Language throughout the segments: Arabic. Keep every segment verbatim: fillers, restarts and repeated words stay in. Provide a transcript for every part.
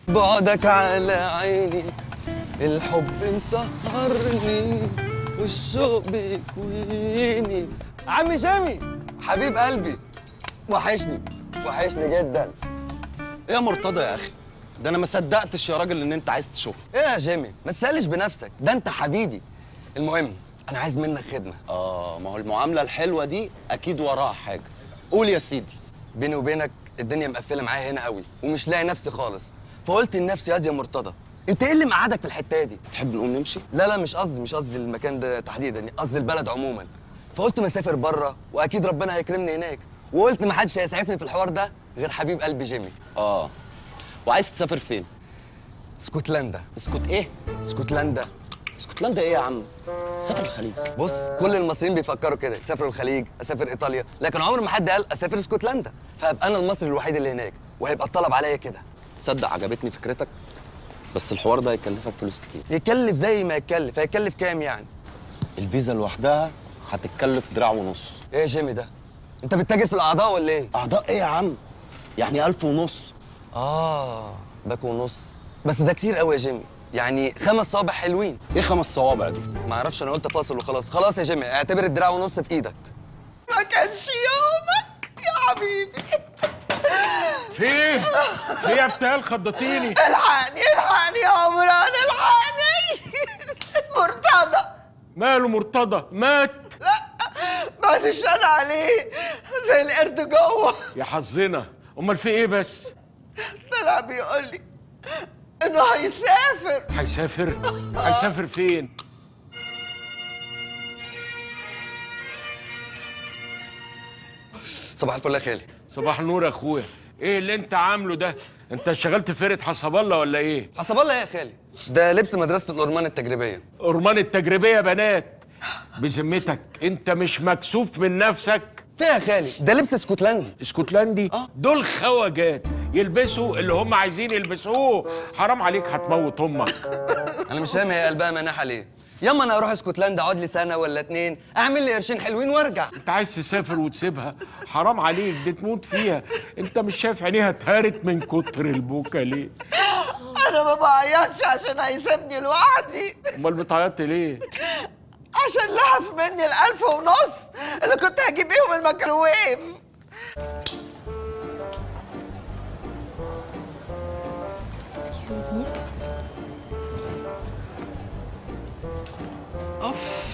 بعدك على عيني الحب مسهرني والشوق بيكويني. عمي جامي حبيب قلبي وحشني وحشني جدا. ايه يا مرتضى يا اخي؟ ده انا ما صدقتش يا راجل ان انت عايز تشوفني. ايه يا جيمي ما تسألش بنفسك، ده انت حبيبي. المهم انا عايز منك خدمه. اه ما هو المعامله الحلوه دي اكيد وراها حاجه. قول يا سيدي. بيني وبينك الدنيا مقفله معايا هنا قوي ومش لاقي نفسي خالص، فقلت لنفسي ياض يا مرتضى انت ايه اللي مقعدك في الحته دي؟ تحب نقوم نمشي؟ لا لا مش قصدي مش قصدي المكان ده تحديدا، قصدي البلد عموما. فقلت ما اسافر بره واكيد ربنا هيكرمني هناك، وقلت ما حدش هيسعفني في الحوار ده غير حبيب قلبي جيمي. اه وعايز تسافر فين؟ اسكتلندا. اسكت ايه؟ اسكتلندا. اسكتلندا ايه يا عم؟ سافر الخليج. بص كل المصريين بيفكروا كده، يسافروا الخليج، اسافر ايطاليا، لكن عمر ما حد قال اسافر اسكتلندا، فهبقى انا المصري الوحيد اللي هناك وهيبقى الطلب عليا كده. تصدق عجبتني فكرتك، بس الحوار ده هيكلفك فلوس كتير. يكلف زي ما يتكلف، هيكلف كام يعني؟ الفيزا لوحدها هتتكلف دراع ونص. ايه يا جيمي ده؟ انت بتتاجر في الاعضاء ولا ايه؟ اعضاء ايه يا عم؟ يعني ألف ونص. اه باك ونص، بس ده كتير قوي يا جيمي، يعني خمس صوابع حلوين. ايه خمس صوابع دي؟ ما اعرفش، انا قلت فاصل وخلاص. خلاص يا جيمي اعتبر الدراع ونص في ايدك. ما كانش يومك يا حبيبي. في ايه؟ في ايه يا بتال خضتيني؟ الحقني الحقني يا عمران الحقني. مرتضى. ماله مرتضى؟ مات؟ لا بعد الشر عليه زي القرد جوه. يا حظنا. امال في ايه بس؟ طلع بيقول لي انه هيسافر. هيسافر؟ هيسافر فين؟ صباح الفل يا خالي. صباح النور يا اخويا. ايه اللي انت عامله ده؟ انت اشتغلت فرقة حسب الله ولا ايه؟ حسب الله يا خالي، ده لبس مدرسة الأورمان التجريبية. أورمان التجريبية بنات. بذمتك انت مش مكسوف من نفسك؟ فيها يا خالي ده لبس اسكتلندي. اسكتلندي؟ آه. دول خواجات يلبسوا اللي هم عايزين يلبسوه. حرام عليك هتموت امك. أنا مش فاهم هي قلبها مناحة ليه؟ ياما أنا أروح اسكتلندا أقعد لي سنة ولا اتنين، أعمل لي قرشين حلوين وأرجع. انت عايز تسافر وتسيبها؟ حرام عليك، دي تموت فيها. انت مش شايف عينيها اتهرت من كتر البكا ليه؟ انا ما بعيطش عشان هيسيبني لوحدي. امال بتعيط ليه؟ عشان لهف مني الألف ونص اللي كنت هجيب بيهم الميكروويف. Excuse me. اوف.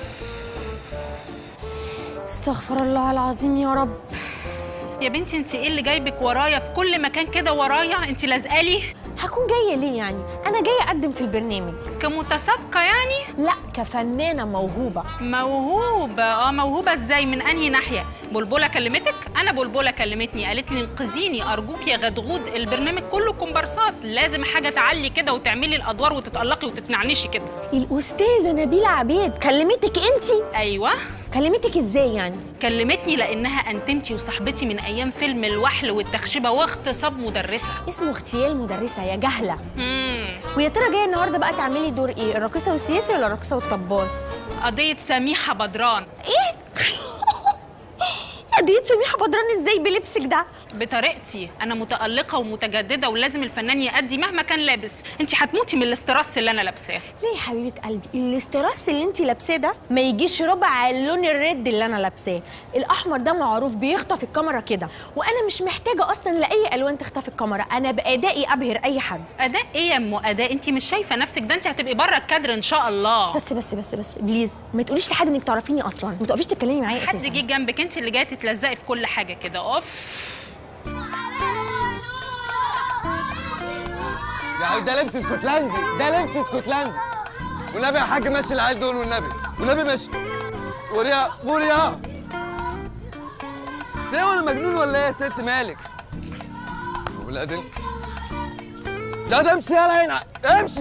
استغفر الله العظيم يا رب. يا بنتي انت ايه اللي جايبك ورايا في كل مكان كده ورايا؟ انت لازقالي. هكون جايه ليه يعني؟ انا جايه اقدم في البرنامج. كمتسابقه يعني؟ لا كفنانه موهوبه. موهوبه؟ اه موهوبه ازاي؟ من انهي ناحيه؟ بلبله كلمتك؟ انا بلبله كلمتني قالت لي انقذيني ارجوك يا غدغود، البرنامج كله كومبارسات، لازم حاجه تعلي كده وتعملي الادوار وتتالقي وتتنعنشي كده. الاستاذه نبيله عبيد كلمتك انتي؟ ايوه. كلمتك ازاي يعني؟ كلمتني لانها انتمتي وصاحبتي من ايام فيلم الوحل والتخشبه واغتصاب مدرسه. اسمه اغتيال مدرسه يا جهله. امم ويا ترى جايه النهارده بقى تعملي دور ايه؟ الراقصه والسياسي ولا الراقصه والطبال؟ قضيه سميحه بدران. ايه؟ قضيه سميحه بدران ازاي بلبسك ده؟ بطريقتي، انا متالقه ومتجدده ولازم الفنان يأدي مهما كان لابس. انت هتموتي من الاستراس اللي انا لابساه. ليه يا حبيبه قلبي؟ الاستراس اللي انت لابساه ده ما يجيش ربع اللون الريد اللي انا لابساه. الاحمر ده معروف بيخطف الكاميرا كده، وانا مش محتاجه اصلا لاي الوان تخطف الكاميرا، انا بادائي ابهر اي حد. اداء ايه يا ام اداء؟ انت مش شايفه نفسك؟ ده انت هتبقي بره الكادر ان شاء الله. بس بس بس بس بليز ما تقوليش لحد انك تعرفيني اصلا، ما تقفيش تتكلمي معايا اساسا. حد جه جنبك؟ انت اللي جايه تتلزقي في كل حاجه كده. اوف. يعني ده لبس اسكتلندي، ده لبس اسكتلندي. والنبي يا حاج ماشي العيال دول، والنبي والنبي ماشي. وريا وريا ايه وانا مجنون ولا ايه يا ست مالك؟ ولاد ال... لا ده امشي يلا هنا امشي.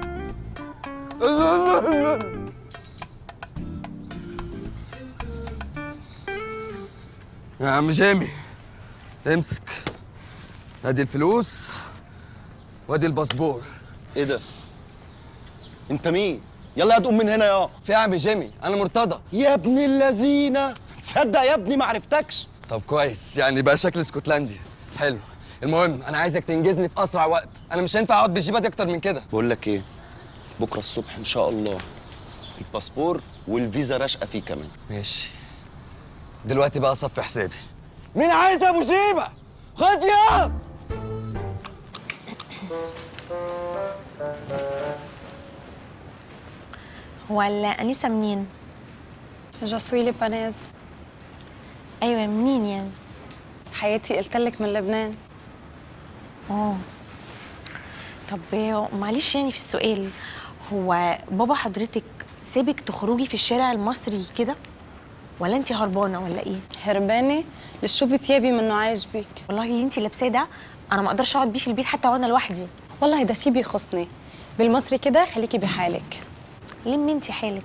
يا عم جيمي امسك، ادي الفلوس وادي الباسبور. ايه ده؟ انت مين؟ يلا هتقوم من هنا يا في يا عم جيمي انا مرتضى. يا ابن اللذينه، تصدق يا ابني ما عرفتكش. طب كويس، يعني بقى شكل اسكتلندي حلو. المهم انا عايزك تنجزني في اسرع وقت، انا مش هينفع اقعد بالجيبات اكتر من كده. بقول لك ايه، بكره الصبح ان شاء الله الباسبور والفيزا راشقه فيه كمان. ماشي. دلوقتي بقى صفي حسابي. مين عايز ابو شيبه؟ خد يا ولا انسه منين؟ جاسوي لبناز. ايوه منين يعني؟ حياتي قلتلك من لبنان. اه طب معلش يعني في السؤال، هو بابا حضرتك سابك تخرجي في الشارع المصري كده ولا انت هربانه ولا ايه؟ هربانه؟ لشو بتيابي منه عاجبك؟ والله اللي انت لابساه ده انا ما اقدرش اقعد بيه في البيت حتى وانا لوحدي. والله ده شي بيخصني، بالمصري كده خليكي بحالك. لمي انت حالك.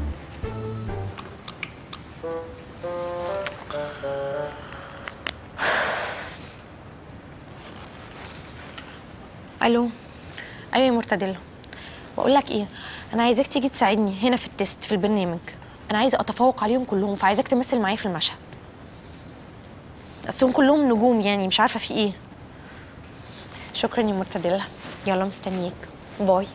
الو. ايوه يا مرتدله، بقول لك ايه، انا عايزاك تيجي تساعدني هنا في التست في البرنامج. انا عايزه اتفوق عليهم كلهم، فعايزاك تمثل معايا في المشهد. اصلهم كلهم نجوم يعني، مش عارفه في ايه. شكرا يا مرتدله، يلا مستنيك، باي.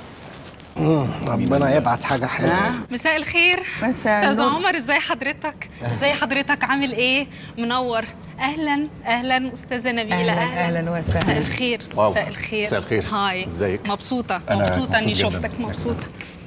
ربنا يبعت حاجه حلوه. مساء الخير. مساء استاذ النور. عمر، ازاي حضرتك؟ ازاي حضرتك؟ عامل ايه؟ منور. اهلا اهلا استاذه نبيله. أهلاً، أهلاً وسهلاً. مساء الخير. واو. مساء الخير. مساء الخير. هاي. ازيك؟ مبسوطه أنا مبسوطه اني مبسوط جداً. شفتك. مبسوطه.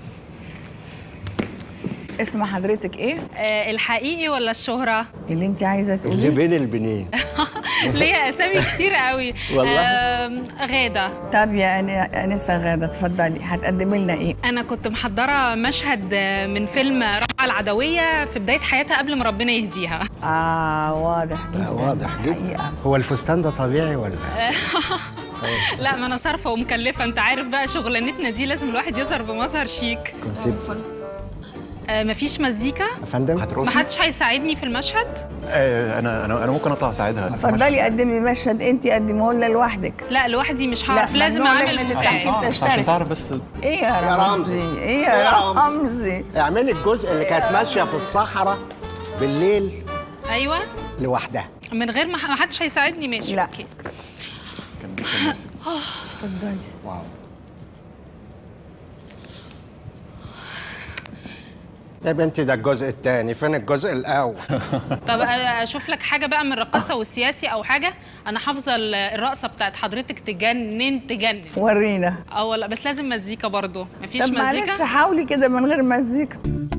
اسم حضرتك ايه؟ آه الحقيقي ولا الشهره؟ اللي انت عايزه اللي تقوليه. بين البنين. ليا اسامي كتير قوي. والله؟ آه غاده. طب يا أنا- انسه غاده اتفضلي، هتقدمي لنا ايه؟ انا كنت محضره مشهد من فيلم رابعه العدويه في بدايه حياتها قبل ما ربنا يهديها. اه واضح جدا. واضح جدا. حقيقة. هو الفستان ده طبيعي ولا؟ لا ما انا صارفه ومكلفه، انت عارف بقى شغلانتنا دي لازم الواحد يظهر بمظهر شيك. كنت آه مفيش مزيكا؟ يا فندم هترقصي؟ محدش هيساعدني في المشهد؟ آه انا انا انا ممكن اطلع اساعدها. اتفضلي قدمي مشهد، انت قدميه لنا لوحدك. لا لوحدي مش لا، هعرف، لازم ممنوع اعمل إنك مساعد. تستحقي. عشان عشان تعرف بس. ايه يا يا رمزي؟ رمزي. ايه يا يا رمزي. رمزي؟ اعملي الجزء اللي كانت ماشيه في الصحراء بالليل ايوه لوحدها. من غير ما ما حدش هيساعدني. ماشي لا. اوكي. كان كان نفسي. اتفضلي. واو. يا بنتي ده الجزء الثاني، فين الجزء الاول؟ طب اشوف لك حاجه بقى من الراقصه والسياسي او حاجه. انا حافظه ال- الرقصه بتاعت حضرتك تجنن تجنن. ورينا. اه والله، بس لازم مزيكا برضو. مفيش طب معلش مزيكا؟ حاولي كده من غير مزيكا.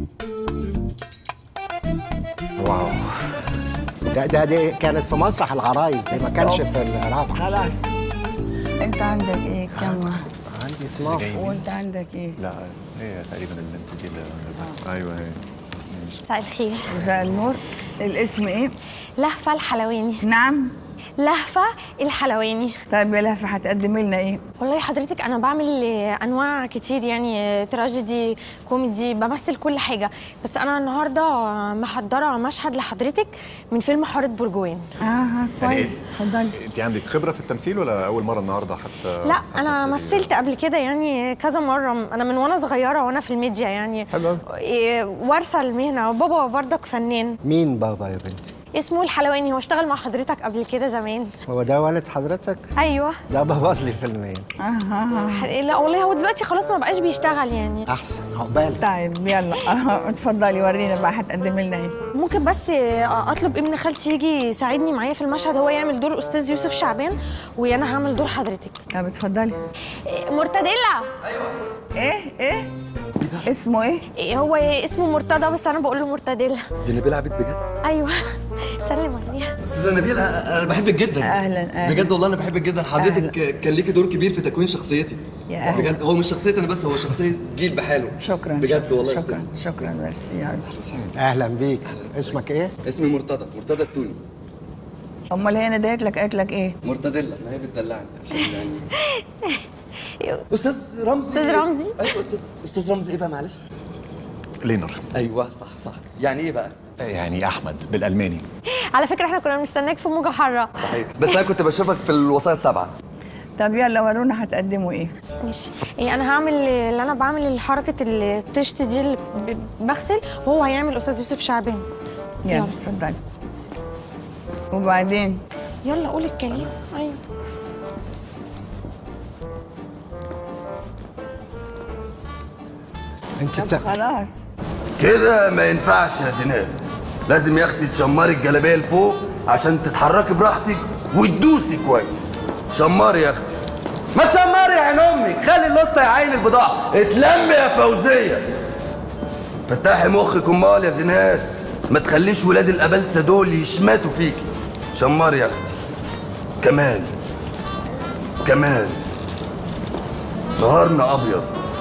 واو. ده, ده دي كانت في مسرح العرايس، دي ما كانش في الرابعه. خلاص. انت عندك ايه كم؟ عندي اتناشر. وانت عندك ايه؟ لا هي تقريبا البنت دي اللي ايوه هي. مساء الخير. مساء النور. الاسم ايه؟ لهفه الحلواني. نعم. لهفه الحلواني. طيب يا لهفه هتقدمي لنا ايه؟ والله حضرتك انا بعمل انواع كتير يعني، تراجيدي، كوميدي، بمثل كل حاجه، بس انا النهارده محضره مشهد لحضرتك من فيلم حاره برجوان. اه كويس. اتفضلي. انت عندك خبره في التمثيل ولا اول مره النهارده حتى؟ لا انا مثلت قبل كده يعني كذا مره، انا من وانا صغيره وانا في الميديا يعني. حلو. إيه، وارثه المهنه، وبابا برضك فنان. مين بابا يا بنتي؟ اسمه الحلواني، هو اشتغل مع حضرتك قبل كده زمان. هو ده والد حضرتك؟ ايوه. ده بوظ لي فيلمين. اه لا والله هو دلوقتي خلاص ما بقاش بيشتغل يعني. احسن عقبالك. طيب يلا اه اتفضلي ورينا بقى هتقدمي لنا ايه؟ ممكن بس اطلب ابن خالتي يجي يساعدني معايا في المشهد، هو يعمل دور استاذ يوسف شعبان وانا هعمل دور حضرتك. طب اتفضلي. إيه، مرتدله. ايه ايه؟ اسمه ايه؟ إيه، هو اسمه مرتضى بس انا بقول له مرتدله. دي نبيلة عبيد بجد. ايوه. سلم عليها. استاذه نبيل انا بحبك جدا. أهلاً، أهلاً. بجد والله انا بحبك جدا. حضرتك كان ليكي دور كبير في تكوين شخصيتي. يا أهلاً. بجد هو مش شخصيتي انا بس، هو شخصيه جيل بحاله. شكرا. بجد والله يا شكرا أستاذ. شكرا ميرسي يعني. اهلا بيك. اسمك ايه؟ اسمي مرتضى، مرتضى التوني. امال هي ندهت لك قالت لك ايه؟ مرتديلا، ما هي بتدلعني عشان يعني. استاذ رمزي. أستاذ رمزي؟ ايوه استاذ استاذ رمزي. ايه بقى معلش؟ لينر. ايوه صح صح. يعني ايه بقى؟ يعني احمد بالالماني. على فكره احنا كنا بنستناك في موجه حاره. صحيح، بس انا كنت بشوفك في الوصايا السبعه. طب يلا ورونا هتقدموا ايه؟ ماشي. إيه، انا هعمل اللي انا بعمل حركه الطشت دي اللي ب- بغسل، وهو هيعمل استاذ يوسف شعبان. يلا يلا. اتفضلي. وبعدين يلا قول الكلام. ايوه. انت طب بتا... خلاص كده ما ينفعش يا زينات، لازم يا اختي تشمري الجلابيه لفوق عشان تتحركي براحتك وتدوسي كويس. شمري يا اختي. ما تشمري يا عين امك، خلي الوسطى يعاين البضاعه. اتلمي يا فوزيه. فتحي مخك امال يا زينات، ما تخليش ولاد الابلسه دول يشماتوا فيكي. شمري يا اختي. كمان كمان نهارنا ابيض.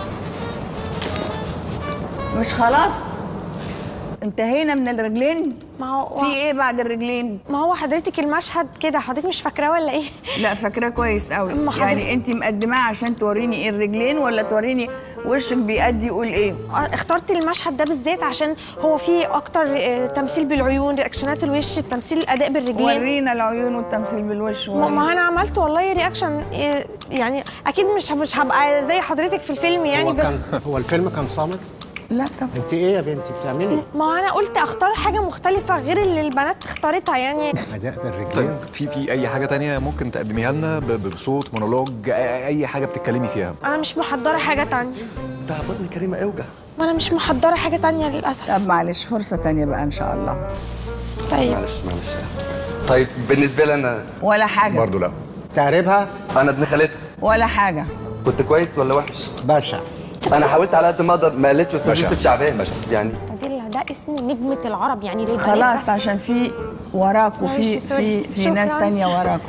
مش خلاص انتهينا من الرجلين؟ ما هو في ايه بعد الرجلين؟ ما هو حضرتك المشهد كده، حضرتك مش فاكراه ولا ايه؟ لا فاكراه كويس قوي. أما حضرتك- يعني انت مقدماه عشان توريني ايه الرجلين ولا توريني وشك بيأدي يقول ايه؟ اخترت المشهد ده بالذات عشان هو فيه اكتر آه، تمثيل بالعيون، رياكشنات الوش، تمثيل الاداء بالرجلين. ورينا العيون والتمثيل بالوش. ما ما انا عملت والله رياكشن، آه، يعني اكيد مش مش هبقى زي حضرتك في الفيلم يعني. هو بس كان هو الفيلم كان صامت؟ لا طبعا. انت ايه يا بنتي بتعملي؟ ما انا قلت اختار حاجه مختلفه غير اللي البنات اختارتها يعني. اداء بالرجلين. طيب في في اي حاجه تانية ممكن تقدميها لنا ب- ب- بصوت مونولوج، أي- اي حاجه بتتكلمي فيها؟ انا مش محضره حاجه تانية. بتاع بطن كريمه اوجع. ما انا مش محضره حاجه تانية للاسف. طب معلش فرصة تانية بقى ان شاء الله. طيب معلش معلش. طيب بالنسبه لي انا ولا حاجة. برضه لا. تعريبها انا ابن خالتها. ولا حاجة. كنت كويس ولا وحش؟ باشا. انا حاولت على قد ما اقدر، ما قلتش استاذ باشا. يوسف شعبان يعني. دي- ده اسمه نجمه العرب يعني للبنات خلاص بس. عشان في وراكوا معلش، في سوري. في في ناس شكراً. تانية وراكوا.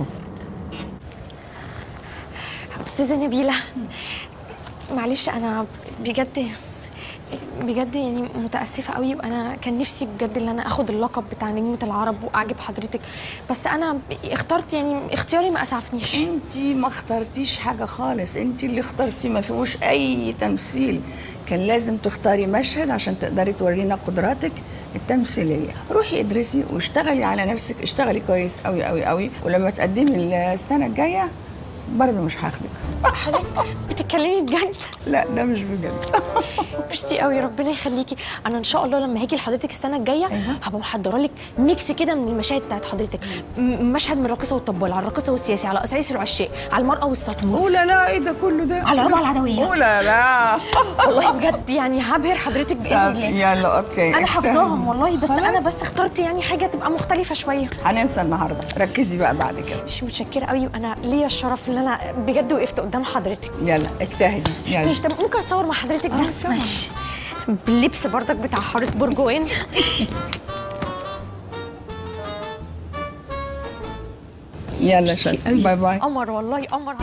استاذه نبيله، معلش انا بجد بجد يعني متاسفه قوي. انا كان نفسي بجد ان انا اخد اللقب بتاع نجمه العرب واعجب حضرتك، بس انا اخترت يعني اختياري ما اسعفنيش. انت ما اخترتيش حاجة خالص، انت اللي اخترتي، ما فيهوش اي تمثيل. كان لازم تختاري مشهد عشان تقدري تورينا قدراتك التمثيلية. روحي ادرسي واشتغلي على نفسك، اشتغلي كويس قوي قوي قوي، ولما تقدمي السنة الجاية برضه مش هاخدك. حضرتك بتتكلمي بجد؟ لا ده مش بجد. ميرسي قوي، ربنا يخليكي. انا ان شاء الله لما هاجي لحضرتك السنه الجايه هبقى محضره لك ميكس كده من المشاهد بتاعت حضرتك. م- مشهد من الراقصه والطبال، على الراقصه والسياسي، على قصايص العشاق، على المراه والسطوه، اولا لا ايه ده كله ده؟ على ربع العدويه. اولا لا. والله بجد يعني هبهر حضرتك باذن طب الله. يلا اوكي. انا حافظاهم والله، بس خلاص. انا بس اخترت يعني حاجه تبقى مختلفه شويه. هننسى النهارده، ركزي بقى بعد كده. مش متشكره قوي، انا ليا الشرف ان انا بجد وقفت قدام حضرتك. يلا اجتهدي يلا. مش طب ممكن اتصور مع حضرتك آه، بس؟ طبعاً. ماشي. باللبس بردك بتاع حاره برجوان. يلا شكرا، باي باي. قمر والله قمر.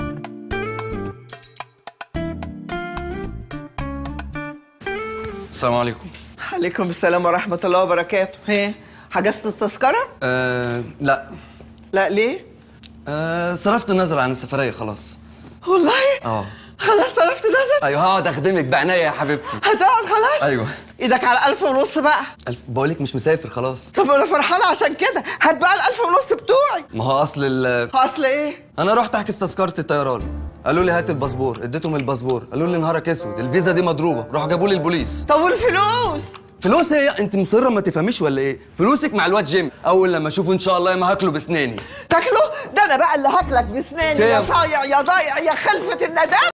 السلام عليكم. عليكم السلام ورحمة الله وبركاته. هي حجزت التذكرة؟ أه لا. لا ليه؟ أه صرفت النظر عن السفريه خلاص. والله؟ اه خلاص صرفت نظر؟ ايوه هقعد اخدمك بعناية يا حبيبتي. هتقعد خلاص؟ ايوه. ايدك على ألف ونص بقى. ألف بقولك مش مسافر خلاص. طب أنا فرحانة عشان كده، هات بقى الألف ونص بتوعي. ما هو اصل ال أصل إيه؟ انا رحت احجز تذكره الطيران، قالوا لي هات الباسبور، اديتهم الباسبور، قالوا لي نهارك اسود الفيزا دي مضروبه، راحوا جابوا لي البوليس. طب والفلوس؟ فلوس ايه؟ انت مصره ما تفهميش ولا ايه؟ فلوسك مع الواد جيم، اول لما اشوفه ان شاء الله ما هاكله بسناني. تاكله؟ ده أنا بقى اللي هاكلك بسناني يا كام؟ صايع يا ضايع يا خلفة الندم.